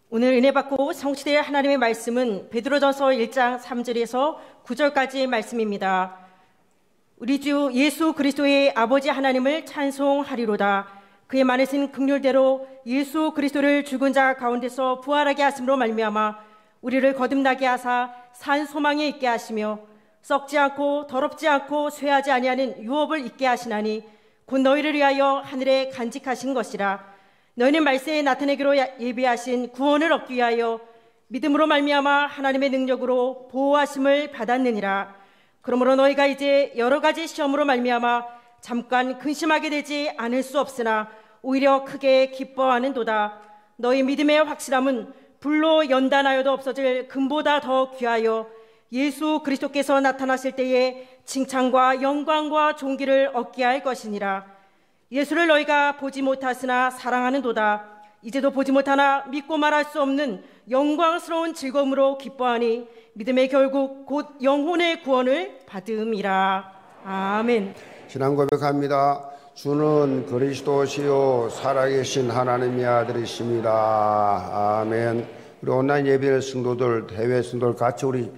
오늘 은혜 받고 성취될 하나님의 말씀은 베드로전서 1장 3절에서 9절까지의 말씀입니다. 우리 주 예수 그리스도의 아버지 하나님을 찬송하리로다. 그의 많으신 긍휼대로 예수 그리스도를 죽은 자 가운데서 부활하게 하심으로 말미암아 우리를 거듭나게 하사 산 소망에 있게 하시며 썩지 않고 더럽지 않고 쇠하지 아니하는 유업을 있게 하시나니 곧 너희를 위하여 하늘에 간직하신 것이라. 너희는 말세에 나타내기로 예비하신 구원을 얻기 위하여 믿음으로 말미암아 하나님의 능력으로 보호하심을 받았느니라. 그러므로 너희가 이제 여러 가지 시험으로 말미암아 잠깐 근심하게 되지 않을 수 없으나 오히려 크게 기뻐하는도다. 너희 믿음의 확실함은 불로 연단하여도 없어질 금보다 더 귀하여 예수 그리스도께서 나타나실 때에 칭찬과 영광과 존귀를 얻게 할 것이니라. 예수를 너희가 보지 못하으나 사랑하는도다. 이제도 보지 못하나 믿고 말할 수 없는 영광스러운 즐거움으로 기뻐하니 믿음의 결국 곧 영혼의 구원을 받음이라. 아멘. 신앙 고백합니다. 주는 그리스도시요 살아계신 하나님의 아들이십니다. 아멘. 우리 온라인 예배 성도들, 해외 성도들 같이 우리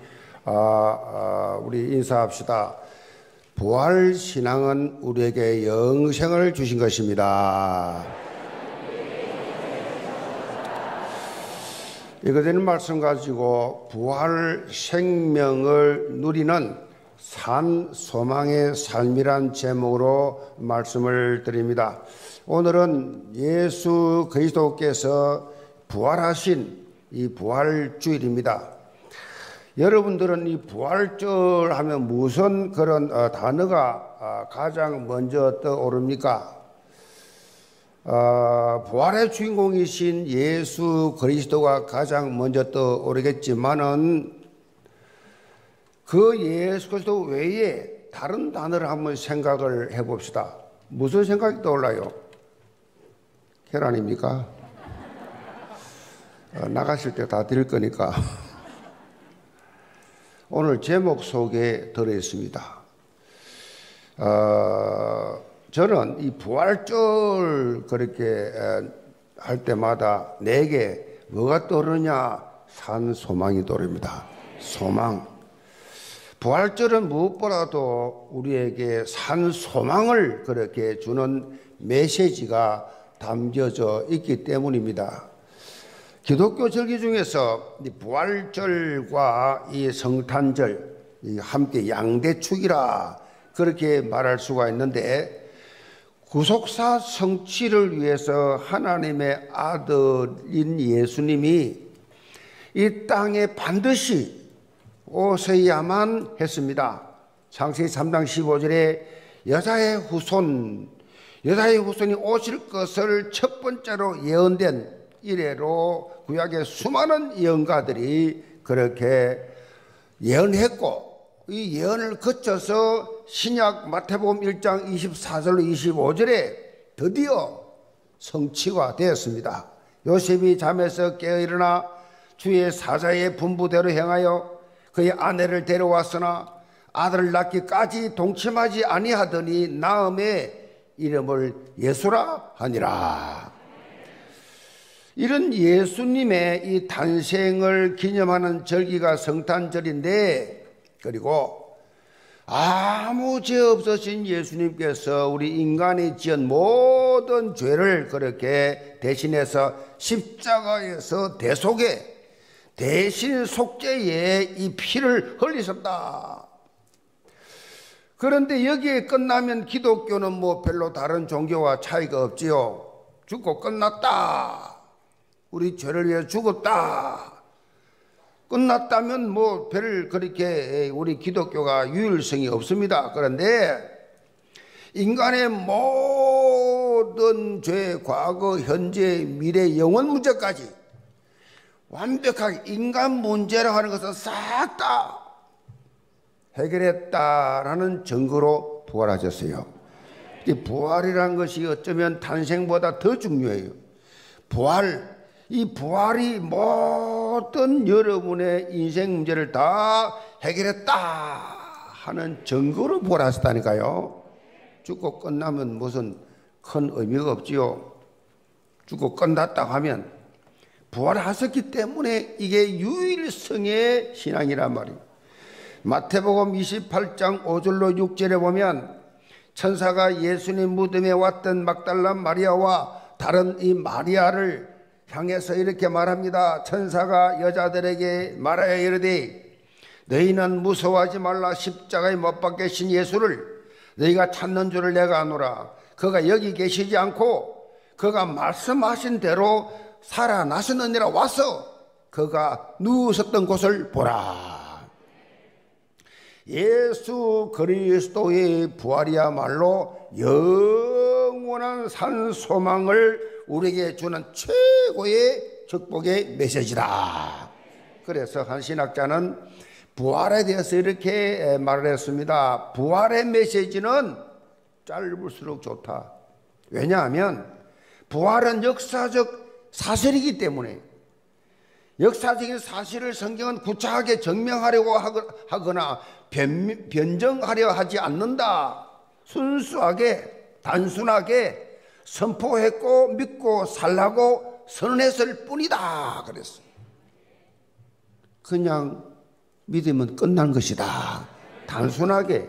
인사합시다. 부활 신앙은 우리에게 영생을 주신 것입니다. 이거되는 말씀 가지고 부활 생명을 누리는 산 소망의 삶이란 제목으로 말씀을 드립니다. 오늘은 예수 그리스도께서 부활하신 이 부활주일입니다. 여러분들은 이 부활절 하면 무슨 그런 단어가 가장 먼저 떠오릅니까? 부활의 주인공이신 예수 그리스도가 가장 먼저 떠오르겠지만은 그 예수 그리스도 외에 다른 단어를 한번 생각을 해봅시다. 무슨 생각이 떠올라요? 계란입니까? 나가실 때 다 드릴 거니까. 오늘 제목 속에 들어있습니다. 저는 이 부활절 그렇게 할 때마다 내게 뭐가 떠오르냐? 산 소망이 떠오릅니다. 소망. 부활절은 무엇보다도 우리에게 산 소망을 그렇게 주는 메시지가 담겨져 있기 때문입니다. 기독교 절기 중에서 이 부활절과 이 성탄절 함께 양대축이라 그렇게 말할 수가 있는데, 구속사 성취를 위해서 하나님의 아들인 예수님이 이 땅에 반드시 오셔야만 했습니다. 창세기 3장 15절에 여자의 후손이 오실 것을 첫 번째로 예언된 이래로 구약의 수많은 예언가들이 그렇게 예언했고, 이 예언을 거쳐서 신약 마태복음 1장 24절로 25절에 드디어 성취가 되었습니다. 요셉이 잠에서 깨어 일어나 주의 사자의 분부대로 행하여 그의 아내를 데려왔으나 아들을 낳기까지 동침하지 아니하더니 나음의 이름을 예수라 하니라. 이런 예수님의 이 탄생을 기념하는 절기가 성탄절인데, 그리고 아무 죄 없으신 예수님께서 우리 인간이 지은 모든 죄를 그렇게 대신해서 십자가에서 대속에 대신 속죄에 이 피를 흘리셨다. 그런데 여기에 끝나면 기독교는 뭐 별로 다른 종교와 차이가 없지요. 죽고 끝났다. 우리 죄를 위해 죽었다. 끝났다면 뭐 별 그렇게 우리 기독교가 유일성이 없습니다. 그런데 인간의 모든 죄, 과거, 현재, 미래, 영원 문제까지 완벽하게 인간 문제라고 하는 것은 싹 다 해결했다라는 증거로 부활하셨어요. 이 부활이라는 것이 어쩌면 탄생보다 더 중요해요. 이 부활이 모든 여러분의 인생 문제를 다 해결했다 하는 증거로 부활하셨다니까요. 죽고 끝나면 무슨 큰 의미가 없지요. 죽고 끝났다 하면 부활하셨기 때문에 이게 유일성의 신앙이란 말이에요. 마태복음 28장 5절로 6절에 보면 천사가 예수님 무덤에 왔던 막달라 마리아와 다른 이 마리아를 향해서 이렇게 말합니다. 천사가 여자들에게 말하여 이르되 너희는 무서워하지 말라. 십자가에 못 박히신 예수를 너희가 찾는 줄을 내가 아노라. 그가 여기 계시지 않고 그가 말씀하신 대로 살아나셨느니라. 와서 그가 누우셨던 곳을 보라. 예수 그리스도의 부활이야말로 영원한 산 소망을 우리에게 주는 최고의 축복의 메시지다. 그래서 한 신학자는 부활에 대해서 이렇게 말을 했습니다. 부활의 메시지는 짧을수록 좋다. 왜냐하면 부활은 역사적 사실이기 때문에 역사적인 사실을 성경은 구차하게 증명하려고 하거나 변정하려 하지 않는다. 순수하게 단순하게 선포했고 믿고 살라고 선언했을 뿐이다. 그랬어요. 그냥 믿으면 끝난 것이다. 단순하게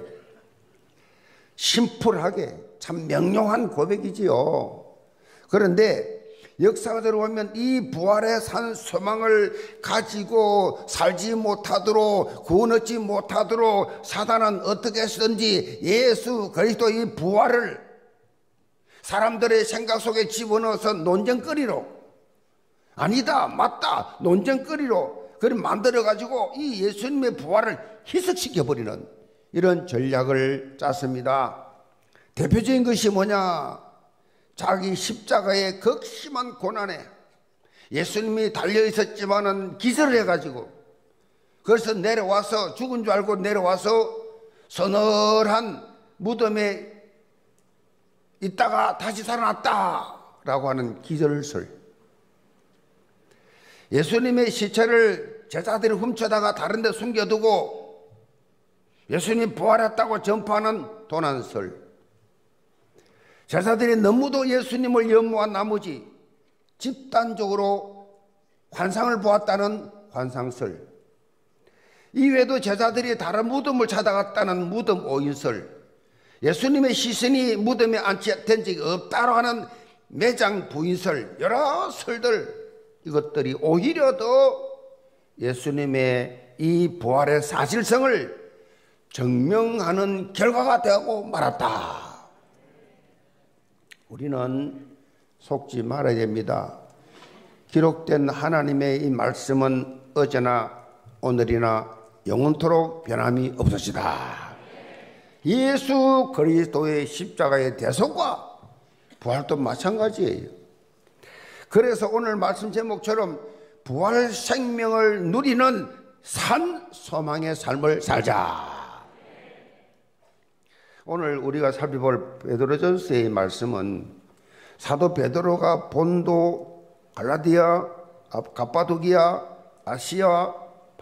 심플하게 참 명료한 고백이지요. 그런데 역사가대로 보면 이 부활의 산 소망을 가지고 살지 못하도록 구원 얻지 못하도록 사단은 어떻게 해서든지 예수 그리스도의 부활을 사람들의 생각 속에 집어넣어서 논쟁거리로 아니다 맞다 논쟁거리로 그걸 만들어가지고 이 예수님의 부활을 희석시켜버리는 이런 전략을 짰습니다. 대표적인 것이 뭐냐? 자기 십자가의 극심한 고난에 예수님이 달려있었지만은 기절을 해가지고 그래서 내려와서 죽은 줄 알고 내려와서 서늘한 무덤에 있다가 다시 살아났다라고 하는 기절설. 예수님의 시체를 제자들이 훔쳐다가 다른 데 숨겨두고 예수님 부활했다고 전파하는 도난설. 제자들이 너무도 예수님을 연모한 나머지 집단적으로 환상을 보았다는 환상설. 이외에도 제자들이 다른 무덤을 찾아갔다는 무덤 오인설. 예수님의 시신이 무덤에 안치된 적이 없다고 하는 매장 부인설. 여러 설들, 이것들이 오히려 더 예수님의 이 부활의 사실성을 증명하는 결과가 되고 말았다. 우리는 속지 말아야 됩니다. 기록된 하나님의 이 말씀은 어제나 오늘이나 영원토록 변함이 없으시다. 예수 그리스도의 십자가의 대속과 부활도 마찬가지예요. 그래서 오늘 말씀 제목처럼 부활 생명을 누리는 산 소망의 삶을 살자. 오늘 우리가 살펴볼 베드로전서의 말씀은 사도 베드로가 본도, 갈라디아, 갑바도기아, 아시아,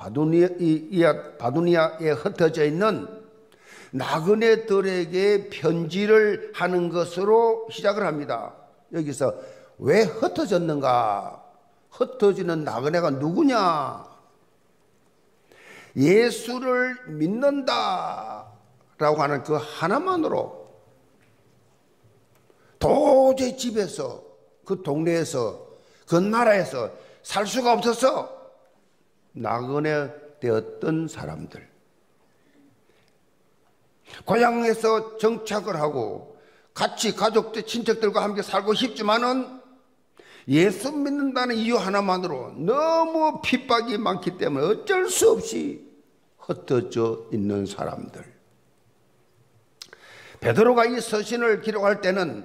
바두니아에 흩어져 있는 나그네들에게 편지를 하는 것으로 시작을 합니다. 여기서 왜 흩어졌는가? 흩어지는 나그네가 누구냐? 예수를 믿는다 라고 하는 그 하나만으로 도저히 집에서 그 동네에서 그 나라에서 살 수가 없어서 나그네 되었던 사람들, 고향에서 정착을 하고 같이 가족들 친척들과 함께 살고 싶지만은 예수 믿는다는 이유 하나만으로 너무 핍박이 많기 때문에 어쩔 수 없이 흩어져 있는 사람들. 베드로가 이 서신을 기록할 때는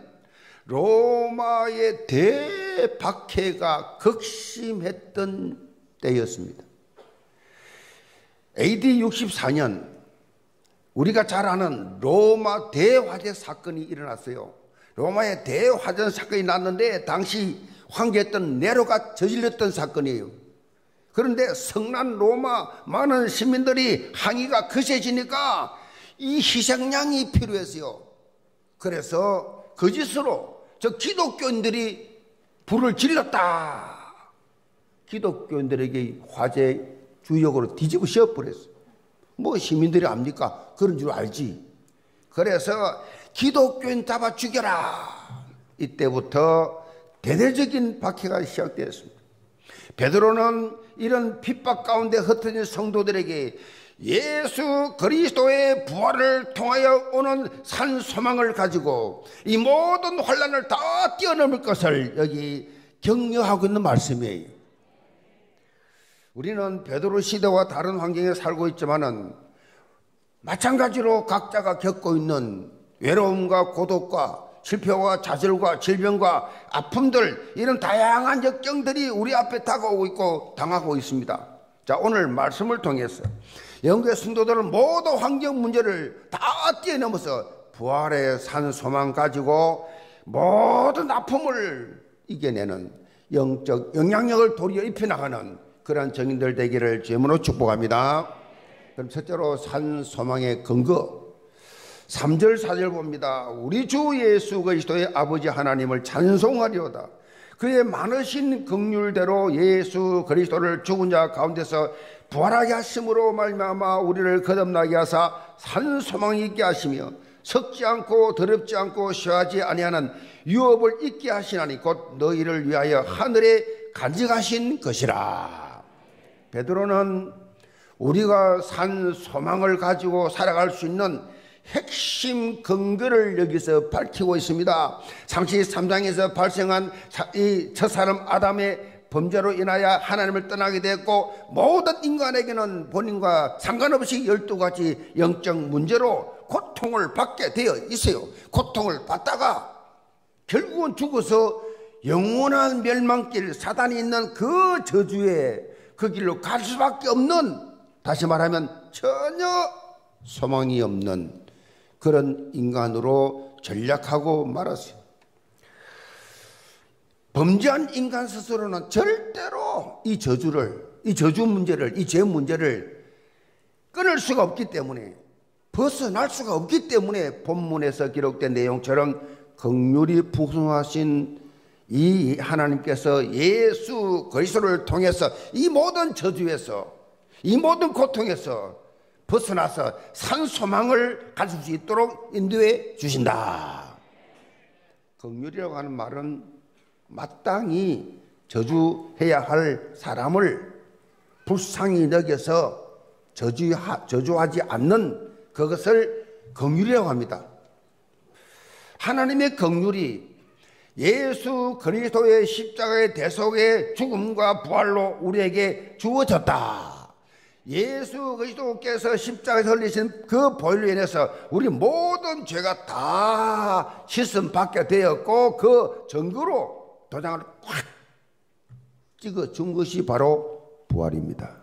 로마의 대박해가 극심했던 때였습니다. AD 64년 우리가 잘 아는 로마 대화재 사건이 일어났어요. 로마의 대화재 사건이 났는데 당시 황제였던 네로가 저질렀던 사건이에요. 그런데 성난 로마 많은 시민들이 항의가 거세지니까 이 희생양이 필요했어요. 그래서 거짓으로 저 기독교인들이 불을 질렀다. 기독교인들에게 화제 주역으로 뒤집어 씌워버렸어요. 뭐 시민들이 압니까? 그런 줄 알지. 그래서 기독교인 잡아 죽여라. 이때부터 대대적인 박해가 시작되었습니다. 베드로는 이런 핍박 가운데 흩어진 성도들에게 예수 그리스도의 부활을 통하여 오는 산 소망을 가지고 이 모든 환난을 다 뛰어넘을 것을 여기 격려하고 있는 말씀이에요. 우리는 베드로 시대와 다른 환경에 살고 있지만은 마찬가지로 각자가 겪고 있는 외로움과 고독과 실패와 좌절과 질병과 아픔들, 이런 다양한 역경들이 우리 앞에 다가오고 있고 당하고 있습니다. 자, 오늘 말씀을 통해서 영국의 성도들은 모든 환경 문제를 다 뛰어넘어서 부활의 산 소망 가지고 모든 아픔을 이겨내는 영적 영향력을 도리어 입혀나가는 그러한 정인들 되기를 주님으로 축복합니다. 그럼 첫째로 산 소망의 근거 3절 4절 봅니다. 우리 주 예수 그리스도의 아버지 하나님을 찬송하리로다. 그의 많으신 긍휼대로 예수 그리스도를 죽은 자 가운데서 부활하게 하심으로 말미암아 우리를 거듭나게 하사 산 소망이 있게 하시며 썩지 않고 더럽지 않고 쉬하지 아니하는 유업을 있게 하시나니 곧 너희를 위하여 하늘에 간직하신 것이라. 베드로는 우리가 산 소망을 가지고 살아갈 수 있는 핵심 근거를 여기서 밝히고 있습니다. 창세기 3장에서 발생한 이 첫사람 아담의 범죄로 인하여 하나님을 떠나게 됐고 모든 인간에게는 본인과 상관없이 12가지 영적 문제로 고통을 받게 되어 있어요. 고통을 받다가 결국은 죽어서 영원한 멸망길, 사단이 있는 그 저주에 그 길로 갈 수밖에 없는, 다시 말하면 전혀 소망이 없는 그런 인간으로 전락하고 말았어요. 범죄한 인간 스스로는 절대로 이 저주를, 이 저주 문제를, 이 죄 문제를 끊을 수가 없기 때문에, 벗어날 수가 없기 때문에 본문에서 기록된 내용처럼 긍휼이 풍성하신 이 하나님께서 예수 그리스도를 통해서 이 모든 저주에서, 이 모든 고통에서 벗어나서 산 소망을 가질 수 있도록 인도해 주신다. 긍휼이라고 하는 말은 마땅히 저주해야 할 사람을 불쌍히 여겨서 저주하지 않는 그것을 긍휼이라고 합니다. 하나님의 긍휼이 예수 그리스도의 십자가의 대속의 죽음과 부활로 우리에게 주어졌다. 예수 그리스도께서 십자가에서 흘리신 그 보혈로 인해서 우리 모든 죄가 다 씻음 받게 되었고, 그 증거로 도장을 꽉 찍어 준 것이 바로 부활입니다.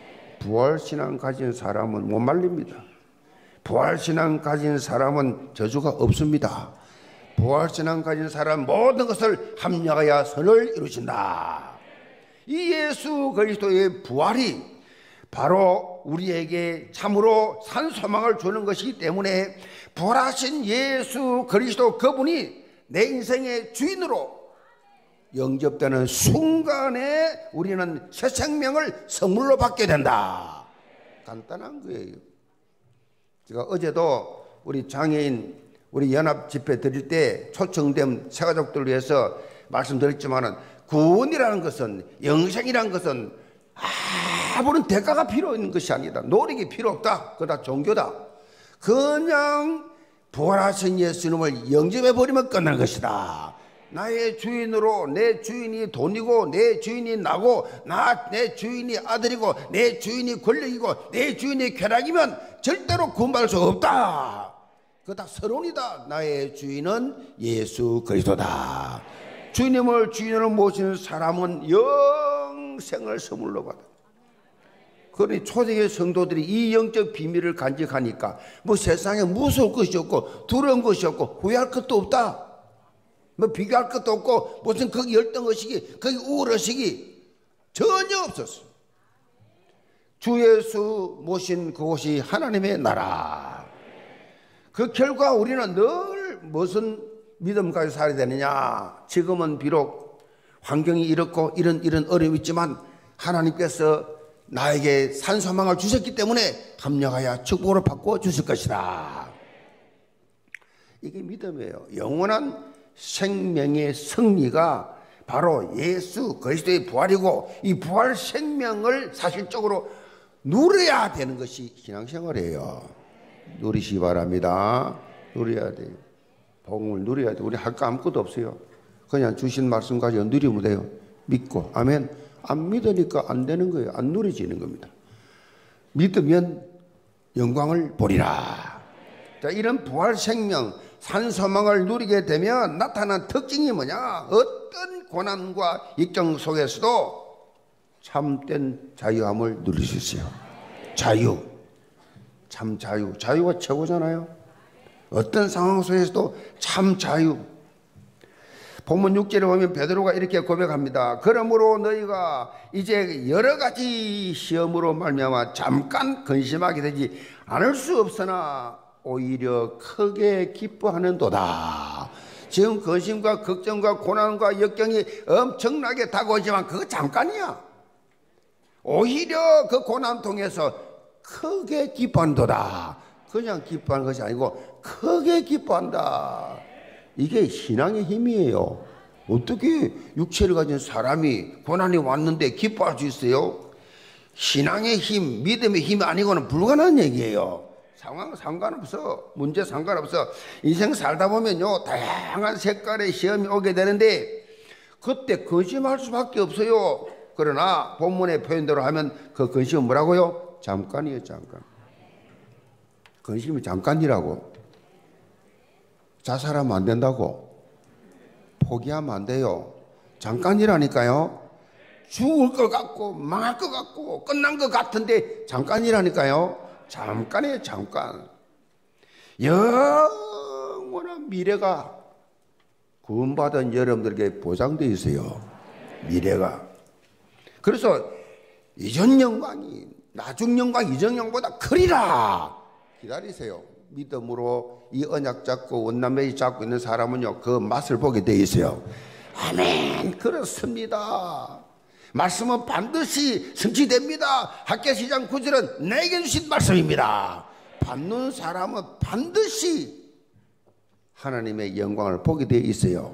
부활신앙 가진 사람은 못 말립니다. 부활신앙 가진 사람은 저주가 없습니다. 부활신앙 가진 사람 모든 것을 합력하여 선을 이루신다. 이 예수 그리스도의 부활이 바로 우리에게 참으로 산 소망을 주는 것이기 때문에 부활하신 예수 그리스도 그분이 내 인생의 주인으로 영접되는 순간에 우리는 새 생명을 선물로 받게 된다. 간단한 거예요. 제가 어제도 우리 장애인 우리 연합 집회 드릴 때 초청된 새가족들을 위해서 말씀드렸지만은 구원이라는 것은, 영생이라는 것은 아무런 대가가 필요 있는 것이 아니다. 노력이 필요 없다. 그거 다 종교다. 그냥 부활하신 예수님을 영접해버리면 끝난 것이다. 나의 주인으로, 내 주인이 돈이고, 내 주인이 나고, 내 주인이 아들이고, 내 주인이 권력이고, 내 주인이 쾌락이면 절대로 구원받을 수 없다. 그거 다 서론이다. 나의 주인은 예수 그리스도다. 주님을 주인으로 모시는 사람은 영생을 선물로 받아. 그러니 초대교회 성도들이 이 영적 비밀을 간직하니까 뭐 세상에 무서울 것이 없고 두려운 것이 없고 후회할 것도 없다. 뭐 비교할 것도 없고 무슨 거기 열등의식이, 거기 우월의식이 전혀 없었어. 주 예수 모신 그곳이 하나님의 나라. 그 결과 우리는 늘 무슨 믿음 가지고 살아야 되느냐. 지금은 비록 환경이 이렇고 이런 어려움이 있지만 하나님께서 나에게 산소망을 주셨기 때문에 합력하여 축복으로 바꿔 주실 것이다. 이게 믿음이에요. 영원한 생명의 승리가 바로 예수 그리스도의 부활이고, 이 부활 생명을 사실적으로 누려야 되는 것이 신앙생활이에요. 누리시기 바랍니다. 누려야 돼요. 복음을 누려야 돼요. 우리 할 거 아무것도 없어요. 그냥 주신 말씀 가지고 누리면 돼요. 믿고. 아멘. 안 믿으니까 안 되는 거예요. 안 누려지는 겁니다. 믿으면 영광을 보리라. 자, 이런 부활 생명, 산소망을 누리게 되면 나타난 특징이 뭐냐? 어떤 고난과 역경 속에서도 참된 자유함을 누릴 수 있어요. 자유. 참 자유. 자유가 최고잖아요. 어떤 상황 속에서도 참 자유. 본문 6절에 보면 베드로가 이렇게 고백합니다. 그러므로 너희가 이제 여러 가지 시험으로 말미암아 잠깐 근심하게 되지 않을 수 없으나 오히려 크게 기뻐하는도다. 지금 근심과 걱정과 고난과 역경이 엄청나게 다가오지만 그거 잠깐이야. 오히려 그 고난 통해서 크게 기뻐한도다. 그냥 기뻐하는 것이 아니고 크게 기뻐한다. 이게 신앙의 힘이에요. 어떻게 육체를 가진 사람이 고난이 왔는데 기뻐할 수 있어요? 신앙의 힘, 믿음의 힘이 아니고는 불가능한 얘기예요. 상황 상관없어. 문제 상관없어. 인생 살다 보면요, 다양한 색깔의 시험이 오게 되는데 그때 근심할 수밖에 없어요. 그러나 본문의 표현대로 하면 그 근심은 뭐라고요? 잠깐이에요. 잠깐. 근심이 잠깐이라고. 자살하면 안 된다고. 포기하면 안 돼요. 잠깐이라니까요. 죽을 것 같고 망할 것 같고 끝난 것 같은데 잠깐이라니까요. 잠깐이에요. 잠깐. 영원한 미래가 구원받은 여러분들에게 보장되어 있어요. 미래가. 그래서 이전 영광이 나중 영광 이전 영광보다 크리라. 기다리세요. 믿음으로 이 언약 잡고 원남매이 잡고 있는 사람은요, 그 맛을 보게 돼 있어요. 아멘. 그렇습니다. 말씀은 반드시 성취됩니다. 학개시장 9절은 내게 주신 말씀입니다. 받는 사람은 반드시 하나님의 영광을 보게 돼 있어요.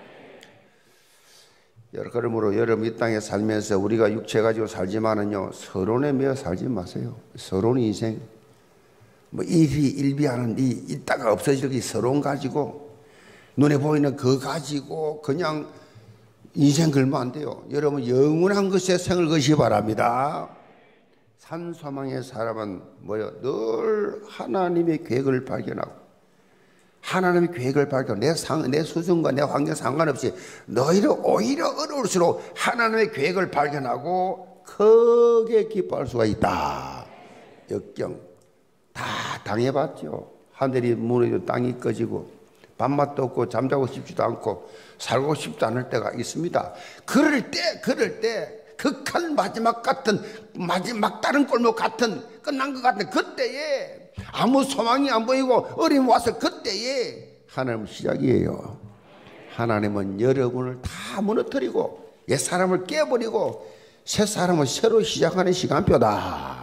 그러므로 여러분 이 땅에 살면서 우리가 육체 가지고 살지만은요, 서론에 매여 살지 마세요. 서론 인생. 뭐 일비하는 있다가 없어질 이 서론 가지고 눈에 보이는 그 가지고 그냥 인생 걸면 안 돼요. 여러분 영원한 것에 생을 거시기 바랍니다. 산소망의 사람은 뭐요? 늘 하나님의 계획을 발견하고 하나님의 계획을 발견. 내 수준과 내 환경 상관없이 너희를 오히려 어려울수록 하나님의 계획을 발견하고 크게 기뻐할 수가 있다. 역경 다 당해봤죠. 하늘이 무너지고 땅이 꺼지고 밥맛도 없고 잠자고 싶지도 않고 살고 싶지 않을 때가 있습니다. 그럴 때 극한 마지막 다른 골목 같은 끝난 것 같은 그때에 아무 소망이 안 보이고 어려움이 와서 그때에 하나님은 시작이에요. 하나님은 여러분을 다 무너뜨리고 옛 사람을 깨버리고 새 사람을 새로 시작하는 시간표다.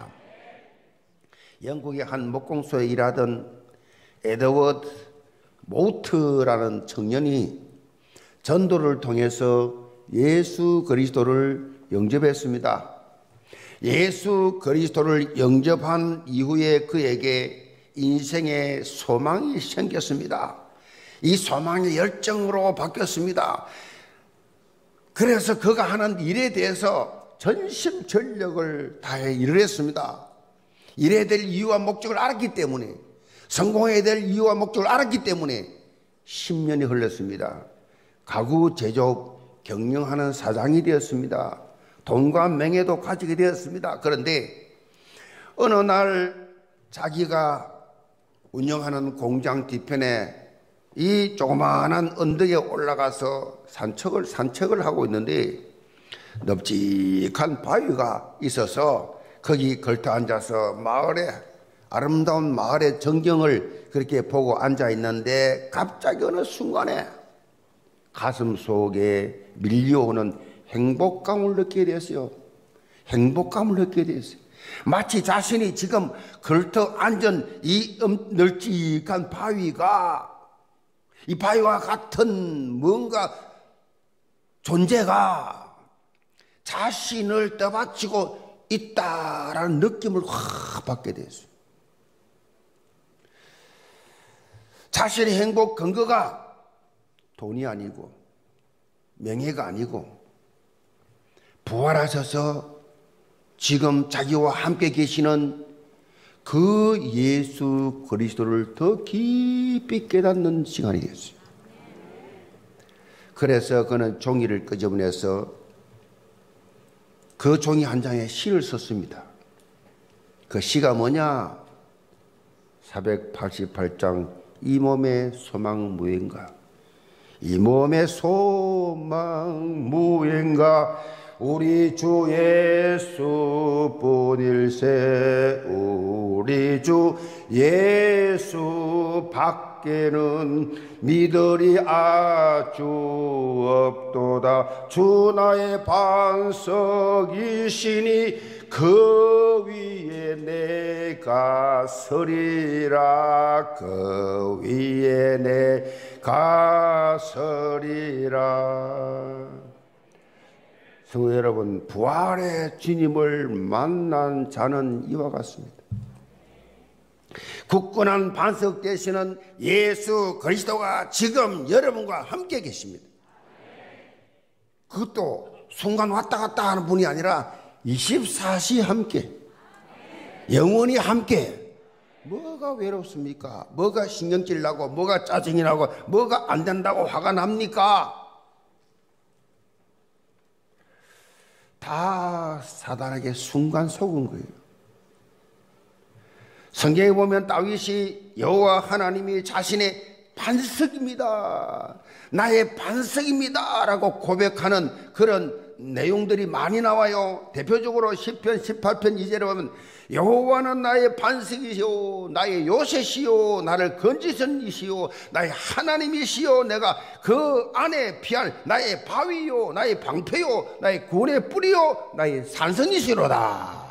영국의 한 목공소에 일하던 에드워드 모트라는 청년이 전도를 통해서 예수 그리스도를 영접했습니다. 예수 그리스도를 영접한 이후에 그에게 인생의 소망이 생겼습니다. 이 소망의 열정으로 바뀌었습니다. 그래서 그가 하는 일에 대해서 전심전력을 다해 일을 했습니다. 일해야 될 이유와 목적을 알았기 때문에, 성공해야 될 이유와 목적을 알았기 때문에 10년이 흘렀습니다. 가구 제조업 경영하는 사장이 되었습니다. 돈과 명예도 가지게 되었습니다. 그런데 어느 날 자기가 운영하는 공장 뒤편에 이 조그마한 언덕에 올라가서 산책을 하고 있는데 넓직한 바위가 있어서 거기 걸터 앉아서 아름다운 마을의 전경을 그렇게 보고 앉아 있는데 갑자기 어느 순간에 가슴 속에 밀려오는 행복감을 느끼게 됐어요. 행복감을 느끼게 됐어요. 마치 자신이 지금 걸터 앉은 이 널찍한 바위가, 이 바위와 같은 뭔가 존재가 자신을 떠받치고 있다라는 느낌을 확 받게 됐어요. 자신의 행복 근거가 돈이 아니고 명예가 아니고 부활하셔서 지금 자기와 함께 계시는 그 예수 그리스도를 더 깊이 깨닫는 시간이 됐어요. 그래서 그는 종이를 끄집어내서 그 종이 한 장에 시를 썼습니다. 그 시가 뭐냐? 488장 이 몸의 소망 무인가, 이 몸의 소망 무인가, 우리 주 예수 뿐일세, 우리 주 예수 밖에는 믿으리 아주 없도다. 주 나의 반석이시니 그 위에 내가 서리라, 그 위에 내가 서리라. 성도 여러분, 부활의 주님을 만난 자는 이와 같습니다. 굳건한 반석 되시는 예수 그리스도가 지금 여러분과 함께 계십니다. 그것도 순간 왔다 갔다 하는 분이 아니라 24시 함께, 영원히 함께. 뭐가 외롭습니까? 뭐가 신경질 나고, 뭐가 짜증이 나고, 뭐가 안 된다고 화가 납니까? 다 사단에게 순간 속은 거예요. 성경에 보면 다윗이 여호와 하나님이 자신의 반석입니다, 나의 반석입니다 라고 고백하는 그런 내용들이 많이 나와요. 대표적으로 시편 18편 2절에 보면 여호와는 나의 반석이시오, 나의 요새시오, 나를 건지신 이시오, 나의 하나님이시오, 내가 그 안에 피할 나의 바위요, 나의 방패요, 나의 구원의 뿌리요, 나의 산성이시로다.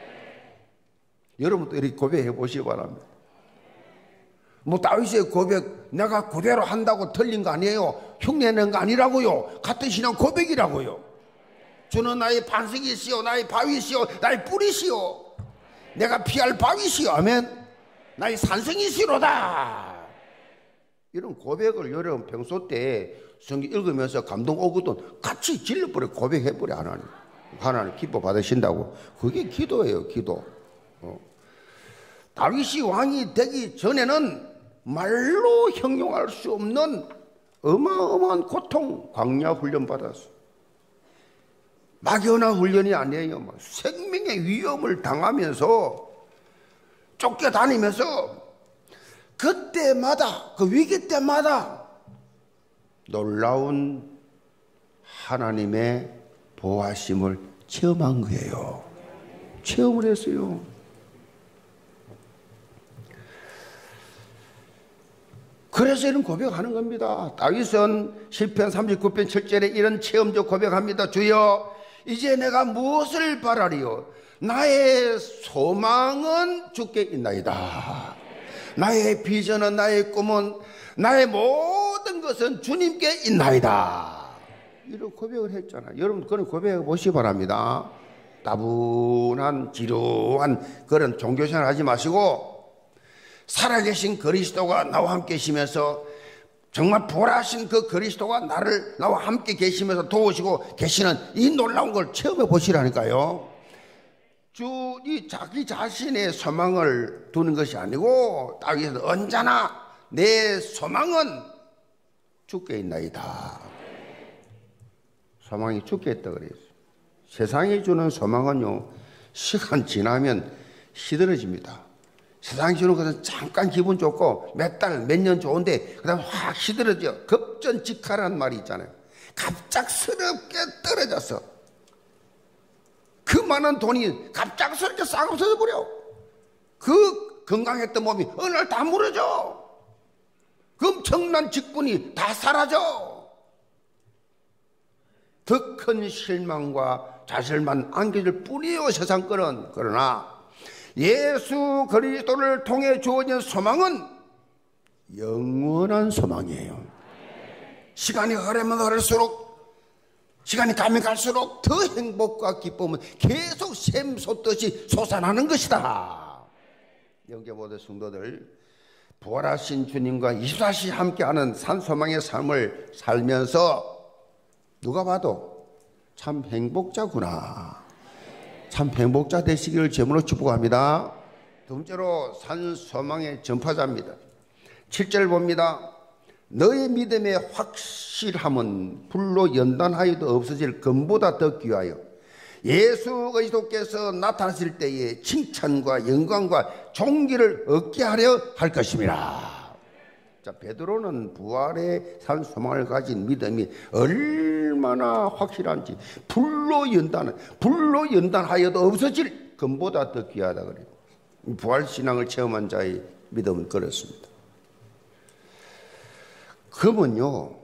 여러분도 이렇게 고백해 보시기 바랍니다. 뭐 다윗의 고백 내가 그대로 한다고 틀린 거 아니에요. 흉내낸 거 아니라고요. 같은 신앙 고백이라고요. 주는 나의 반석이시오, 나의 바위시오, 나의 뿌리시오, 내가 피할 바위시오. 아멘. 나의 산성이시로다. 이런 고백을 여러분 평소 때 성경 읽으면서 감동 오거든 같이 질러버려, 고백해버려. 하나님 기뻐 받으신다고. 그게 기도예요, 기도. 다윗이 왕이 되기 전에는 말로 형용할 수 없는 어마어마한 고통, 광야 훈련 받았어. 막연한 훈련이 아니에요. 생명의 위험을 당하면서 쫓겨다니면서 그때마다, 그 위기 때마다 놀라운 하나님의 보호하심을 체험한 거예요. 체험을 했어요. 그래서 이런 고백하는 겁니다. 다윗은 시편 39편 7절에 이런 체험적 고백합니다. 주여, 이제 내가 무엇을 바라리요? 나의 소망은 주께 있나이다. 나의 비전은, 나의 꿈은, 나의 모든 것은 주님께 있나이다. 이런 고백을 했잖아요. 여러분 그런 고백해 보시기 바랍니다. 따분한 지루한 그런 종교생활 하지 마시고 살아계신 그리스도가 나와 함께 계시면서, 정말 부활하신 그 그리스도가 나와 함께 계시면서 도우시고 계시는 이 놀라운 걸 체험해 보시라니까요. 이 자기 자신의 소망을 두는 것이 아니고 다윗은 언제나 내 소망은 주께 있나이다. 소망이 주께 있다 그래요. 세상이 주는 소망은요, 시간 지나면 시들어집니다. 세상이 주는 것은 잠깐 기분 좋고 몇 달, 몇 년 좋은데 그 다음에 확 시들어져. 급전직하라는 말이 있잖아요. 갑작스럽게 떨어져서 그 많은 돈이 갑작스럽게 싹 없어져 버려. 그 건강했던 몸이 어느 날 다 무너져. 그 엄청난 직분이 다 사라져. 더 큰 실망과 자신만 안겨줄 뿐이요 세상 거는. 그러나 예수 그리스도를 통해 주어진 소망은 영원한 소망이에요. 시간이 흐르면 흐를수록, 시간이 가면 갈수록 더 행복과 기쁨은 계속 샘솟듯이 솟아나는 것이다. 영계모대 성도들, 부활하신 주님과 24시 함께하는 산소망의 삶을 살면서 누가 봐도 참 행복자구나, 참 행복자 되시기를 제물로 축복합니다. 두 번째로 산소망의 전파자입니다. 7절 봅니다. 너의 믿음의 확실함은 불로 연단하여도 없어질 금보다 더 귀하여 예수 그리스도께서 나타나실 때에 칭찬과 영광과 존귀를 얻게 하려 할 것입니다. 자, 베드로는 부활의 산 소망을 가진 믿음이 얼마나 확실한지, 불로 연단하여도 없어질 금보다 더 귀하다 그래요. 부활 신앙을 체험한 자의 믿음은 그렇습니다. 금은요,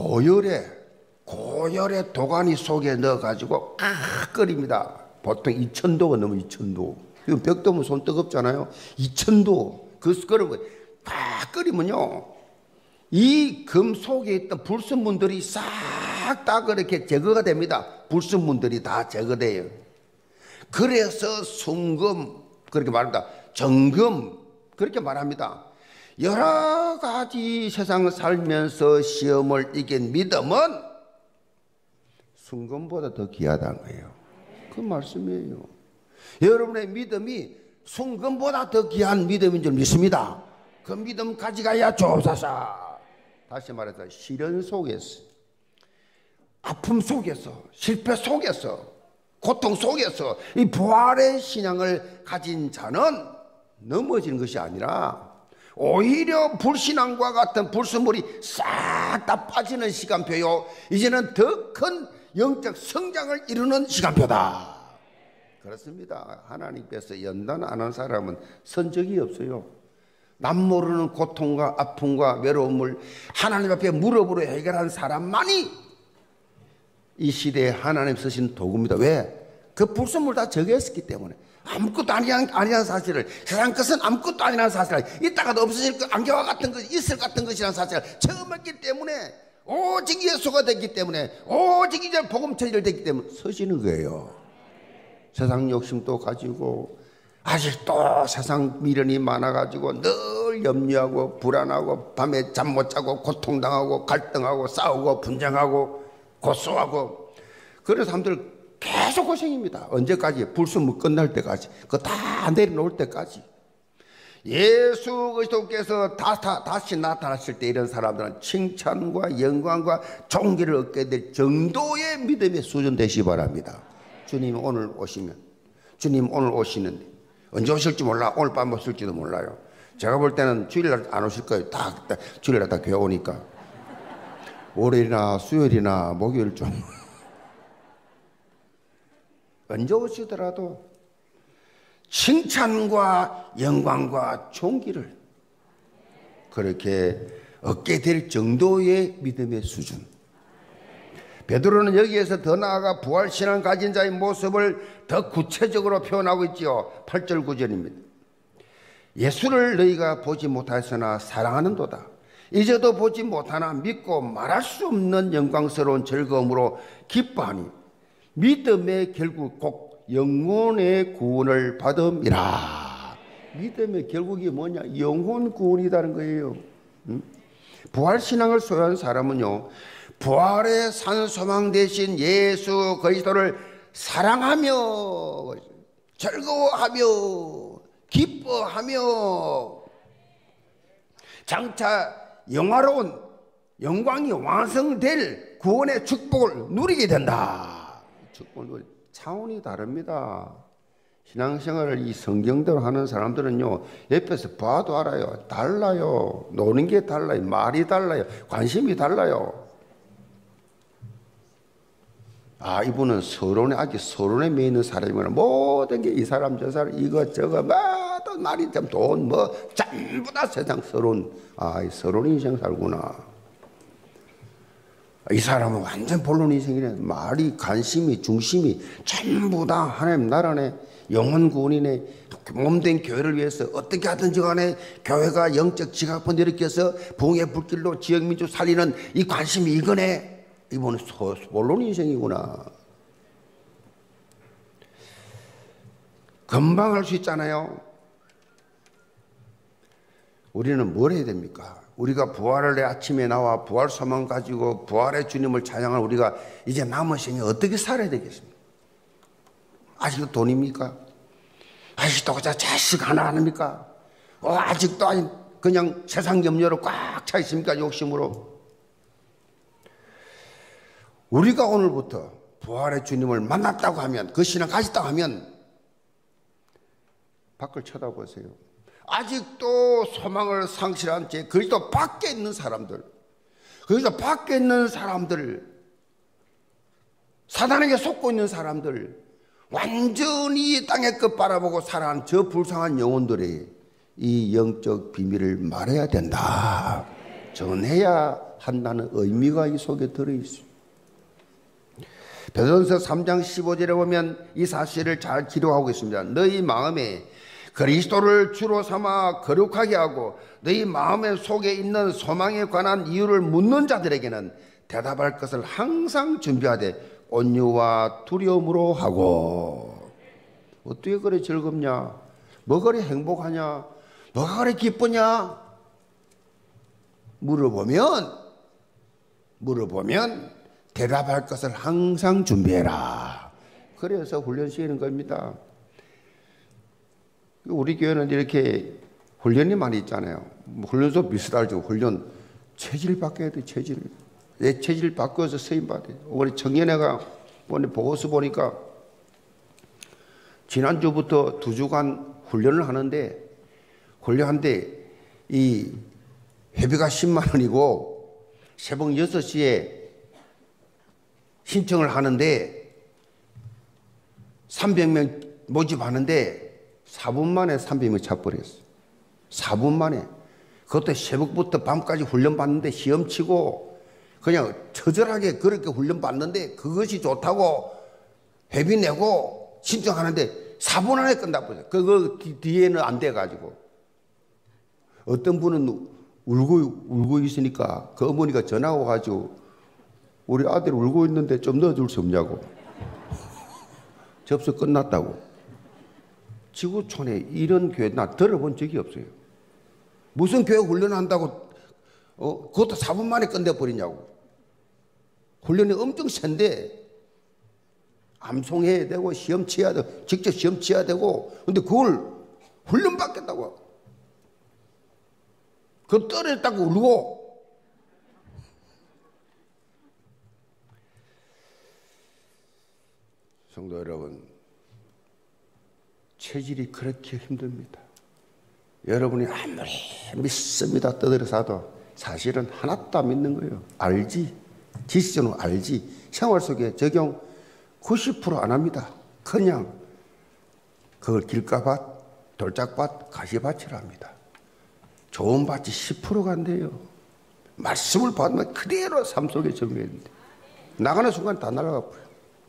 고열의 도가니 속에 넣어가지고 끓입니다. 보통 2000도가 넘어. 2000도. 이거 벽도면 손 뜨겁잖아요. 2000도. 그 끓이면요, 이 금 속에 있던 불순물들이 싹 다 그렇게 제거가 됩니다. 불순물들이 다 제거돼요. 그래서 순금, 그렇게 말합니다. 정금, 그렇게 말합니다. 여러 가지 세상을 살면서 시험을 이긴 믿음은 순금보다 더 귀하다는 거예요. 그 말씀이에요. 여러분의 믿음이 순금보다 더 귀한 믿음인 줄 믿습니다. 그 믿음 가져가야 조사사. 다시 말해서 시련 속에서, 아픔 속에서, 실패 속에서, 고통 속에서 이 부활의 신앙을 가진 자는 넘어지는 것이 아니라 오히려 불신앙과 같은 불순물이 싹 다 빠지는 시간표요, 이제는 더 큰 영적 성장을 이루는 시간표다. 그렇습니다. 하나님께서 연단 안 한 사람은 선 적이 없어요. 남 모르는 고통과 아픔과 외로움을 하나님 앞에 무릎으로 해결한 사람만이 이 시대에 하나님 쓰신 도구입니다. 왜? 그 불순물 다 제거했기 때문에. 아무것도 아니라는 사실을, 세상 것은 아무것도 아니라는 사실을, 이따가도 없어질 것, 안개와 같은 것, 있을 같은 것이라는 사실을 체험했기 때문에, 오직 예수가 됐기 때문에, 오직 이제 복음 체질됐기 때문에 서시는 거예요. 세상 욕심도 가지고 아직도 세상 미련이 많아가지고 늘 염려하고 불안하고 밤에 잠 못 자고 고통당하고 갈등하고 싸우고 분쟁하고 고소하고 그런 사람들 계속 고생입니다. 언제까지? 불순물 끝날 때까지. 그거 다 내려놓을 때까지. 예수 그리스도께서 다시 나타나실 때 이런 사람들은 칭찬과 영광과 존귀를 얻게 될 정도의 믿음의 수준 되시기 바랍니다. 주님 오늘 오시면, 주님 오늘 오시는데 언제 오실지 몰라. 오늘 밤 오실지도 몰라요. 제가 볼 때는 주일날 안 오실 거예요. 주일날 다 교회 오니까. 월요일이나 수요일이나 목요일 좀 언제 오시더라도 칭찬과 영광과 존귀를 그렇게 얻게 될 정도의 믿음의 수준. 베드로는 여기에서 더 나아가 부활신앙 가진 자의 모습을 더 구체적으로 표현하고 있지요. 8절 9절입니다. 예수를 너희가 보지 못하였으나 사랑하는도다. 이제도 보지 못하나 믿고 말할 수 없는 영광스러운 즐거움으로 기뻐하니 믿음의 결국 곧 영혼의 구원을 받음이라. 믿음의 결국이 뭐냐? 영혼 구원이라는 거예요. 부활신앙을 소유한 사람은요, 부활의 산소망 대신 예수 그리스도를 사랑하며 즐거워하며 기뻐하며 장차 영화로운 영광이 완성될 구원의 축복을 누리게 된다. 축복을 차원이 다릅니다. 신앙생활을 이 성경대로 하는 사람들은요, 옆에서 봐도 알아요. 달라요. 노는 게 달라요. 말이 달라요. 관심이 달라요. 아, 이분은 서론에, 아주 서론에 매이는 사람이구나. 모든 게 이 사람, 저 사람, 이것저것, 또 말이 좀 돈, 전부 다 세상 서론. 아, 이 서론 인생 살구나. 이 사람은 완전 본론인생이네. 말이, 관심이, 중심이 전부 다 하나님 나라네. 영혼 구원이네. 몸된 교회를 위해서 어떻게 하든지 간에 교회가 영적 지각분 일으켜서 부흥의 불길로 지역민주 살리는 이 관심이 이거네. 이분은 본론인생이구나. 금방 할 수 있잖아요. 우리는 뭘 해야 됩니까? 우리가 부활을 내 아침에 나와 부활 소망 가지고 부활의 주님을 찬양할 우리가 이제 남은 생에 어떻게 살아야 되겠습니까? 아직도 돈입니까? 아직도 자식 하나 합니까? 아직도 그냥 세상 염려로 꽉 차 있습니까? 욕심으로. 우리가 오늘부터 부활의 주님을 만났다고 하면, 그 신앙 가졌다고 하면 밖을 쳐다보세요. 아직도 소망을 상실한 채 그리스도 밖에 있는 사람들, 그리스도 밖에 있는 사람들, 사단에게 속고 있는 사람들, 완전히 땅의 끝 바라보고 살아가는 저 불쌍한 영혼들의 이 영적 비밀을 말해야 된다, 전해야 한다는 의미가 이 속에 들어있습니다. 베드로전서 3장 15절에 보면 이 사실을 잘 기록하고 있습니다. 너희 마음에 그리스도를 주로 삼아 거룩하게 하고 너희 마음의 속에 있는 소망에 관한 이유를 묻는 자들에게는 대답할 것을 항상 준비하되 온유와 두려움으로 하고. 어떻게 그래 즐겁냐? 뭐 그래 행복하냐? 뭐가 그래 기쁘냐? 물어보면 대답할 것을 항상 준비해라. 그래서 훈련시키는 겁니다. 우리 교회는 이렇게 훈련이 많이 있잖아요. 훈련소 비슷하죠. 훈련 체질 바꿔야 돼. 체질. 내 체질 바꿔서 쓰임 받아요. 우리 청년회가 오늘 보고서 보니까 지난주부터 2주간 훈련을 하는데, 훈련한데 이 회비가 10만 원이고 새벽 6시에 신청을 하는데 300명 모집하는데 4분 만에 300명 차버렸어요. 4분 만에. 그것도 새벽부터 밤까지 훈련 받는데 시험 치고 그냥 처절하게 그렇게 훈련 받는데 그것이 좋다고 회비 내고 신청하는데 4분 안에 끝나버렸어요. 그거 뒤에는 안 돼가지고. 어떤 분은 울고 있으니까 그 어머니가 전화 와가지고 우리 아들 울고 있는데 좀 넣어줄 수 없냐고. 접수 끝났다고. 지구촌에 이런 교회 나 들어본 적이 없어요. 무슨 교회 훈련한다고 그것도 4분 만에 끝내버리냐고. 훈련이 엄청 센데 암송해야 되고 시험 치어야 되고 직접 시험 치어야 되고, 근데 그걸 훈련 받겠다고. 그거 떨어졌다고 울고. 성도 여러분, 체질이 그렇게 힘듭니다. 여러분이 아무리 믿습니다 떠들어서도 사실은 하나도 안 믿는 거예요. 알지, 지식적으로 알지, 생활 속에 적용 90% 안 합니다. 그냥 그걸 길가밭, 돌짝밭, 가시밭이라 합니다. 좋은 밭이 10%가 안 돼요. 말씀을 받으면 그대로 삶 속에 적용해야 됩니다. 나가는 순간 다 날아가 버려요.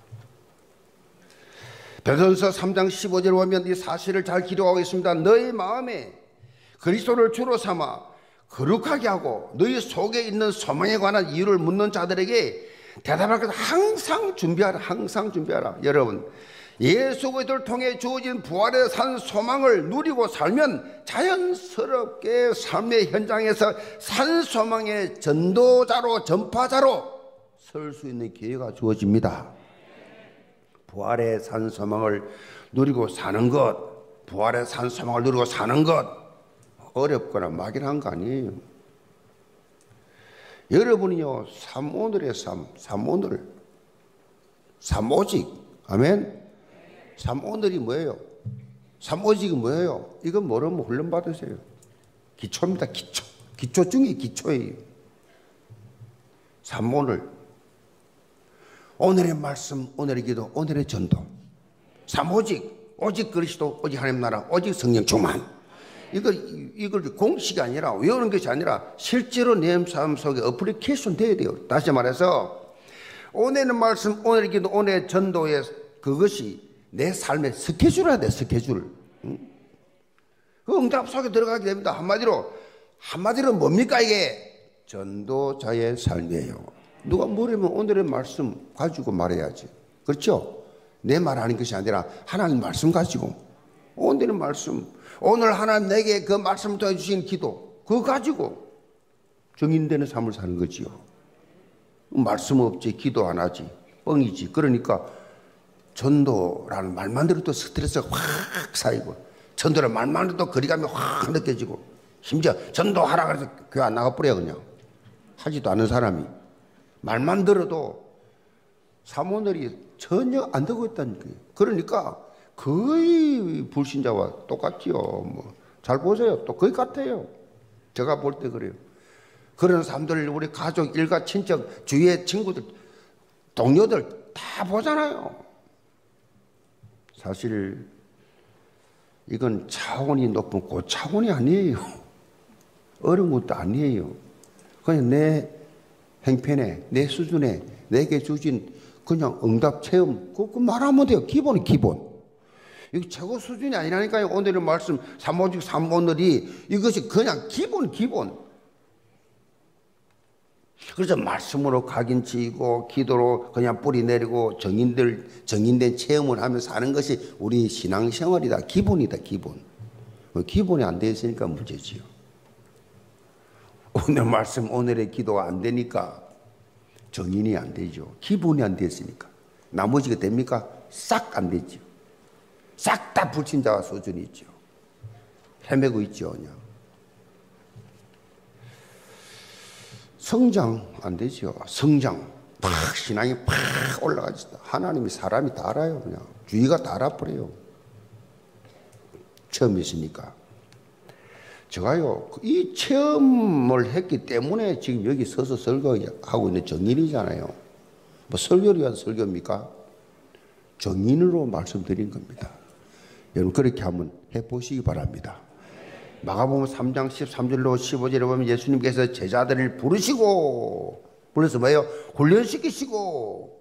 베드로전서 3장 15절 보면 이 사실을 잘 기록하고 있습니다. 너희 마음에 그리스도를 주로 삼아 거룩하게 하고 너희 속에 있는 소망에 관한 이유를 묻는 자들에게 대답할 것을 항상 준비하라. 항상 준비하라. 여러분, 예수 그리스도를 통해 주어진 부활의 산 소망을 누리고 살면 자연스럽게 삶의 현장에서 산 소망의 전도자로, 전파자로 설 수 있는 기회가 주어집니다. 부활의 산 소망을 누리고 사는 것, 부활의 산 소망을 누리고 사는 것 어렵거나 막연한 거 아니에요. 여러분이요, 삼오늘의 삶, 삼오늘, 삼오직, 아멘. 삼오늘이 뭐예요? 삼오직이 뭐예요? 이건 모르면 훈련 받으세요. 기초입니다. 기초 중에 기초예요. 삼오늘, 오늘의 말씀, 오늘의 기도, 오늘의 전도. 삼오직, 오직 그리스도, 오직 하나님 나라, 오직 성령 충만. 이걸 공식이 아니라 외우는 것이 아니라 실제로 내 삶 속에 어플리케이션 돼야 돼요. 다시 말해서 오늘의 말씀, 오늘의 기도, 오늘의 전도의 그것이 내 삶의 스케줄이야 돼. 스케줄. 그 응답 속에 들어가게 됩니다. 한마디로 뭡니까 이게? 전도자의 삶이에요. 누가 물으면 오늘의 말씀 가지고 말해야지. 그렇죠? 내 말하는 것이 아니라 하나님 말씀 가지고 오늘의 말씀, 오늘 하나님 내게 그 말씀을 통해 주신 기도 그거 가지고 정인되는 삶을 사는 거지요. 말씀 없지 기도 안 하지 뻥이지. 그러니까 전도라는 말만 들어도 스트레스가 확 쌓이고 전도라는 말만 들어도 거리감이 확 느껴지고 심지어 전도하라 그래서 교회 안 나가버려. 그냥 하지도 않은 사람이 말만 들어도 사모들이 전혀 안 되고 있다는 거예요. 그러니까 거의 불신자와 똑같지요. 뭐 잘 보세요. 또 거의 같아요. 제가 볼 때 그래요. 그런 사람들 우리 가족, 일가, 친척, 주위의 친구들, 동료들 다 보잖아요. 사실 이건 차원이 높은 고차원이 아니에요. 어려운 것도 아니에요. 그냥 내 행편에, 내 수준에 내게 주신 그냥 응답 체험 그거 말하면 돼요. 기본은 기본. 이거 최고 수준이 아니라니까요. 오늘의 말씀 3오직 3오늘이 이것이 그냥 기본. 그래서 말씀으로 각인치고 기도로 그냥 뿌리 내리고 정인된 체험을 하면서 사는 것이 우리 신앙생활이다. 기본이다. 기본. 기본이 안 돼 있으니까 문제지요. 오늘 말씀 오늘의 기도가 안 되니까 정인이 안 되죠. 기본이 안 됐으니까. 나머지가 됩니까? 싹 안 되죠. 싹 다 불신자 수준이 있죠. 헤매고 있죠. 그냥. 성장 안 되죠. 성장. 신앙이 팍 올라가지. 하나님이 사람이 다 알아요. 그냥. 주의가 다 알아버려요. 처음 있으니까. 제가요, 이 체험을 했기 때문에 지금 여기 서서 설교하고 있는 정인이잖아요. 뭐 설교를 위한 설교입니까? 정인으로 말씀드린 겁니다. 여러분 그렇게 한번 해보시기 바랍니다. 마가복음 3장 13절로 15절에 보면 예수님께서 제자들을 불러서 뭐예요? 훈련시키시고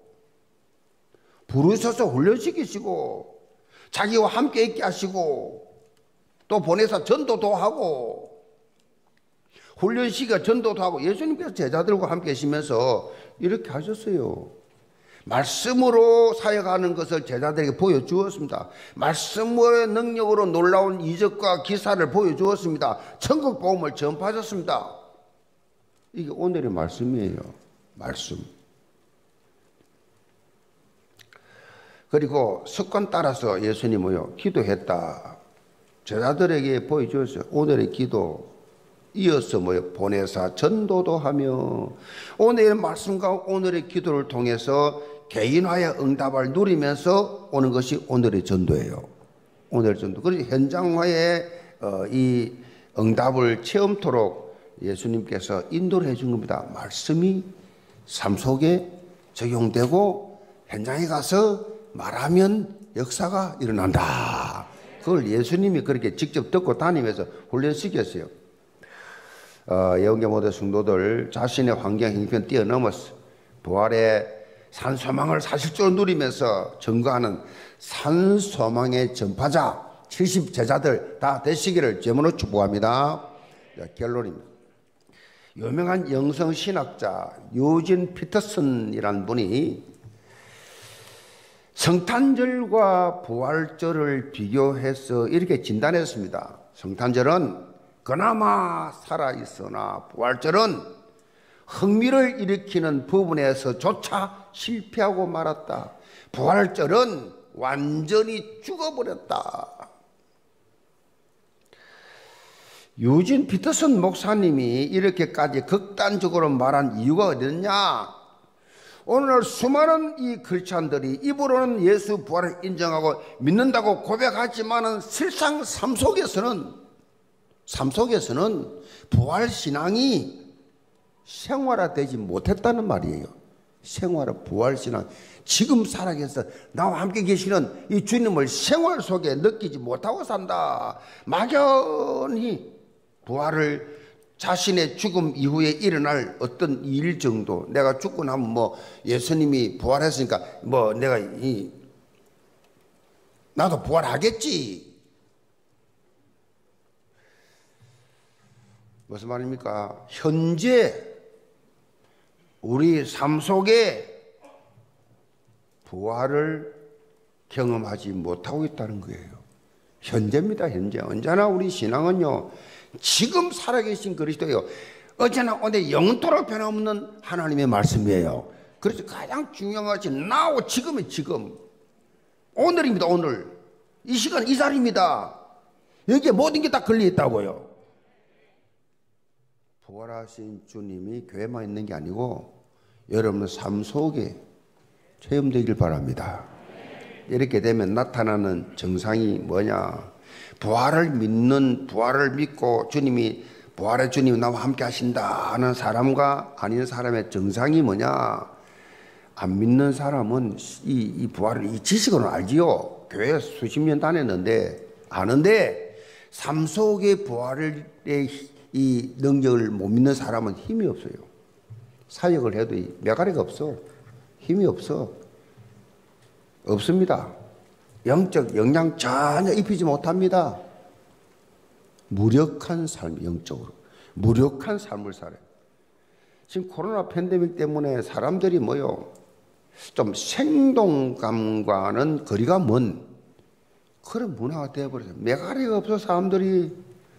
부르셔서 훈련시키시고 자기와 함께 있게 하시고 또 보내서 전도도 하고 훈련시키고 전도도 하고 예수님께서 제자들과 함께 계시면서 이렇게 하셨어요. 말씀으로 사역하는 것을 제자들에게 보여주었습니다. 말씀의 능력으로 놀라운 이적과 기사를 보여주었습니다. 천국 복음을 전파하셨습니다. 이게 오늘의 말씀이에요. 말씀. 그리고 습관 따라서 예수님은요 기도했다. 제자들에게 보여주었어요. 오늘의 기도 이어서 보내사 전도도 하며 오늘의 말씀과 오늘의 기도를 통해서 개인화의 응답을 누리면서 오는 것이 오늘의 전도예요. 오늘의 전도. 그래서 현장화의 이 응답을 체험토록 예수님께서 인도를 해준 겁니다. 말씀이 삶 속에 적용되고 현장에 가서 말하면 역사가 일어난다. 그걸 예수님이 그렇게 직접 듣고 다니면서 훈련시켰어요. 예언계 모든 성도들 자신의 환경 형편 뛰어넘어서 부활의 산소망을 사실적으로 누리면서 증거하는 산소망의 전파자 70제자들 다 되시기를 제문으로 축복합니다. 결론입니다. 유명한 영성신학자 유진 피터슨이라는 분이 성탄절과 부활절을 비교해서 이렇게 진단했습니다. 성탄절은 그나마 살아있으나 부활절은 흥미를 일으키는 부분에서조차 실패하고 말았다. 부활절은 완전히 죽어버렸다. 유진 피터슨 목사님이 이렇게까지 극단적으로 말한 이유가 어디냐? 오늘 수많은 이 크리스찬들이 입으로는 예수 부활을 인정하고 믿는다고 고백하지만은 실상 삶 속에서는 부활 신앙이 생활화되지 못했다는 말이에요. 생활의 부활신앙. 지금 살아계셔서 나와 함께 계시는 이 주님을 생활 속에 느끼지 못하고 산다. 막연히 부활을 자신의 죽음 이후에 일어날 어떤 일 정도, 내가 죽고 나면 뭐 예수님이 부활했으니까 뭐 내가 나도 부활하겠지. 무슨 말입니까? 현재 우리 삶 속에 부활을 경험하지 못하고 있다는 거예요. 현재입니다. 현재. 언제나 우리 신앙은요, 지금 살아계신 그리스도예요. 어제나 오늘 영원토록 변함없는 하나님의 말씀이에요. 그래서 가장 중요한 것이 now, 지금의 지금. 오늘입니다. 오늘. 이 시간, 이 자리입니다. 여기에 모든 게 다 걸려있다고요. 부활하신 주님이 교회만 있는 게 아니고 여러분의 삶 속에 체험되길 바랍니다. 이렇게 되면 나타나는 정상이 뭐냐? 부활을 믿고 주님이, 부활의 주님이 나와 함께 하신다 하는 사람과 아닌 사람의 정상이 뭐냐? 안 믿는 사람은 이 부활을, 이 지식은 알지요. 교회 수십 년 다녔는데 아는데 삶 속의 부활의 이 능력을 못 믿는 사람은 힘이 없어요. 사역을 해도 메가리가 없어. 힘이 없어. 없습니다. 영적 영향 전혀 입히지 못합니다. 무력한 삶, 영적으로 무력한 삶을 살아요. 지금 코로나 팬데믹 때문에 사람들이 뭐요? 좀 생동감과는 거리가 먼 그런 문화가 되어버렸어요. 메가리가 없어 사람들이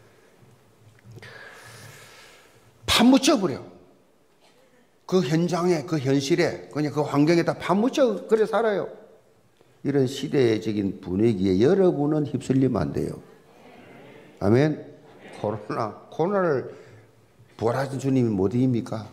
파묻혀버려. 그 현장에, 그 현실에, 그냥 그 환경에다 파묻혀 그래 살아요. 이런 시대적인 분위기에 여러분은 휩쓸리면 안 돼요. 아멘. 코로나를 부활하신 주님이 못 이깁니까?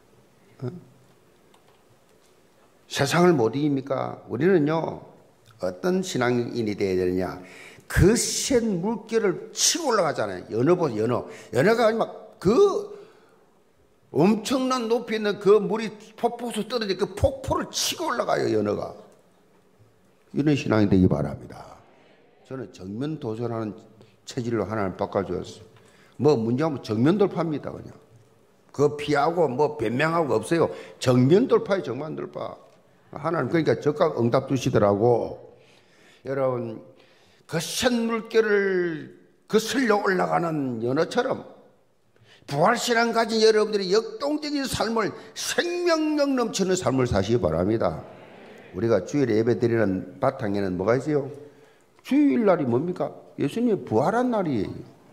세상을 못 이깁니까? 우리는요, 어떤 신앙인이 되어야 되느냐? 그 센 물결을 치고 올라가잖아요. 연어가 막 그 엄청난 높이 있는 그 물이 폭포수 떨어져 그 폭포를 치고 올라가요, 연어가. 이런 신앙이 되기 바랍니다. 저는 정면 도전하는 체질로 하나님 바꿔주었어요. 뭐 문제하면 정면 돌파입니다, 그냥. 그거 피하고 뭐 변명하고 없어요. 정면 돌파예요, 정면 돌파. 하나님 그러니까 적극 응답 주시더라고. 여러분, 그 센 물결을 거슬러 올라가는 연어처럼 부활신앙 가진 여러분들이 역동적인 삶을, 생명력 넘치는 삶을 사시기 바랍니다. 우리가 주일에 예배 드리는 바탕에는 뭐가 있어요? 주일날이 뭡니까? 예수님이 부활한 날이에요.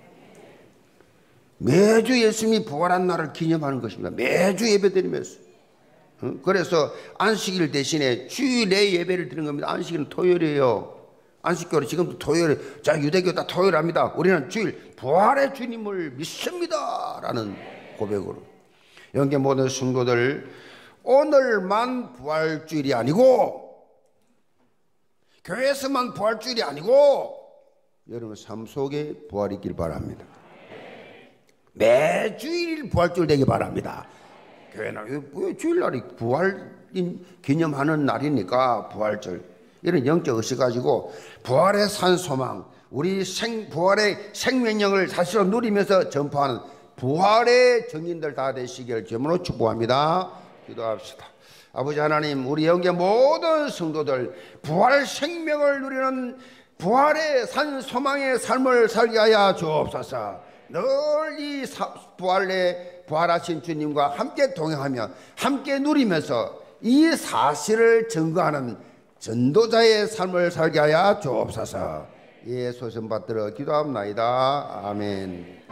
매주 예수님이 부활한 날을 기념하는 것입니다. 매주 예배 드리면서. 그래서 안식일 대신에 주일에 예배를 드리는 겁니다. 안식일은 토요일이에요. 안식교로 지금도 토요일, 자, 유대교 다 토요일 합니다. 우리는 주일, 부활의 주님을 믿습니다. 라는 고백으로. 영계 모든 성도들, 오늘만 부활주일이 아니고, 교회에서만 부활주일이 아니고, 여러분 삶 속에 부활이 있길 바랍니다. 매주일 부활주일 되기 바랍니다. 교회는 왜 주일날이 부활 기념하는 날이니까 부활절. 이런 영적 의식 가지고 부활의 산 소망, 우리 부활의 생명력을 사실로 누리면서 전파하는 부활의 증인들 다 되시길 주님으로 축복합니다. 기도합시다. 아버지 하나님, 우리 영계 모든 성도들 부활 생명을 누리는 부활의 산 소망의 삶을 살게 하여 주옵소서. 늘 이 부활하신 주님과 함께 동행하며 함께 누리면서 이 사실을 증거하는 전도자의 삶을 살게 하여 주옵소서. 예, 소선 받들어 기도합나이다. 아멘.